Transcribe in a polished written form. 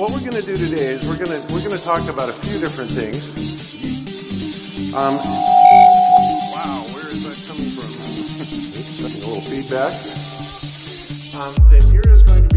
what we're going to do today is we're going to talk about a few different things. Wow, where is that coming from? Getting a little feedback. That here is going to